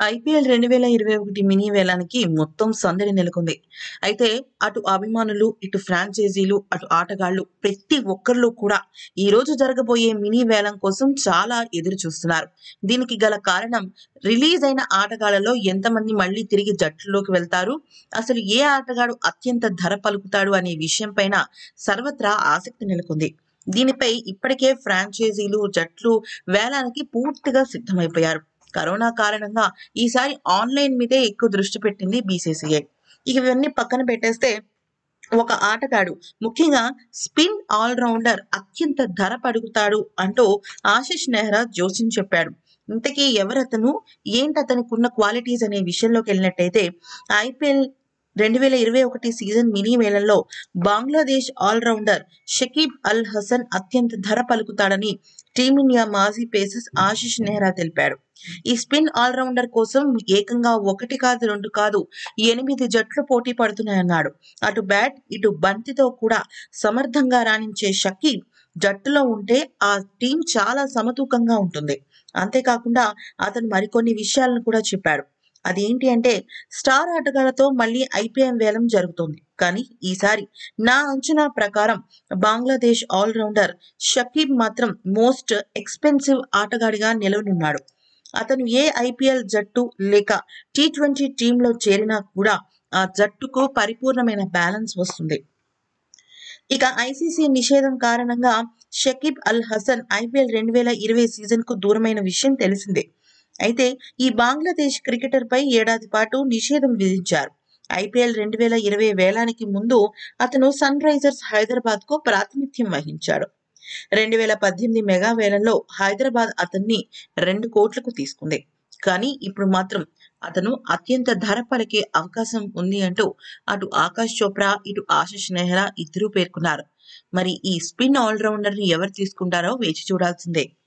IPL 2021 mini వేలానికి మొత్తం సందడి నెలకొంది. అయితే అటు అభిమానులు, ఇటు ఫ్రాంచైజీలు, అటు ఆటగాళ్లు ప్రతి ఒక్కరిలో కూడా ఈ రోజు జరగబోయే మినీ వేలం కోసం చాలా ఎదురు చూస్తున్నారు. దీనికి గల కారణం రిలీజ్ అయిన ఆటగాళ్లలో ఎంతమంది మళ్ళీ తిరిగి జట్టులోకి వెళ్తారు, అసలు ఏ ఆటగాడు అత్యంత ధర పలుకుతాడు అనే విషయం పైన సర్వత్రా ఆసక్తి నెలకొంది. దీనిపై ఇప్పటికే ఫ్రాంచైజీలు, జట్లు వేలానికి పూర్తిగా సిద్ధమైపోయారు. కరోనా కారణంగా ఈసారి ఆన్లైన్ మీదే ఎక్కువ దృష్టి పెట్టింది బీసీసీఐ. ఇవన్నీ పక్కన పెట్టేస్తే ఒక ఆటగాడు, ముఖ్యంగా స్పిన్ ఆల్రౌండర్ అత్యంత ధర పడుగుతాడు అంటూ ఆశిష్ నెహ్రా జోస్యం చెప్పాడు. ఇంతకీ ఎవరతను, ఏంటతనికి ఉన్న క్వాలిటీస్ అనే విషయంలోకి వెళ్ళినట్టయితే ఐపీఎల్ 2021 సీజన్ మినీ వేలంలో బంగ్లాదేశ్ ఆల్రౌండర్ షకీబ్ అల్ హసన్ అత్యంత ధర పలుకుతాడని టీమిండియా మాజీ పేసర్ ఆశిష్ నెహ్రా తెలిపాడు. ఈ స్పిన్ ఆల్రౌండర్ కోసం ఏకంగా 1 కాదు 2 కాదు 8 జట్లు పోటీ పడుతున్నాయన్నాడు. అటు బ్యాట్ ఇటు బంతితో కూడా సమర్థంగా రాణించే షకీబ్ జట్టులో ఉంటే ఆ టీం చాలా సమతూకంగా ఉంటుంది. అంతేకాకుండా అతను మరికొన్ని విషయాలను కూడా చెప్పాడు. అదేంటి అంటే, స్టార్ ఆటగాళ్లతో మళ్ళీ ఐపీఎల్ వేలం జరుగుతోంది. కానీ ఈసారి నా అంచనా ప్రకారం బంగ్లాదేశ్ ఆల్రౌండర్ షకీబ్ మాత్రం మోస్ట్ ఎక్స్పెన్సివ్ ఆటగాడిగా నిలవనున్నాడు. అతను ఏ ఐపీఎల్ జట్టు లేక టీ20 టీంలో చేరినా కూడా ఆ జట్టుకు పరిపూర్ణమైన బ్యాలెన్స్ వస్తుంది. ఇక ఐసీసీ నిషేధం కారణంగా షకీబ్ అల్ హసన్ ఐపీఎల్ 2020 సీజన్ కు దూరమైన విషయం తెలిసిందే. అయితే ఈ బంగ్లాదేశ్ క్రికెటర్ పై ఏడాది పాటు నిషేధం విధించారు. ఐపీఎల్ 2020 వేలానికి ముందు అతను సన్ రైజర్స్ హైదరాబాద్ కు ప్రాతినిధ్యం వహించాడు. 2018 మెగా వేలంలో హైదరాబాద్ అతన్ని 2 కోట్లకు తీసుకుంది. కానీ ఇప్పుడు మాత్రం అతను అత్యంత ధర పలికే అవకాశం ఉంది అంటూ అటు ఆకాష్ చోప్రా, ఇటు ఆశిష్ నెహ్రా ఇద్దరూ పేర్కొన్నారు. మరి ఈ స్పిన్ ఆల్రౌండర్ ని ఎవరు తీసుకుంటారో వేచి చూడాల్సిందే.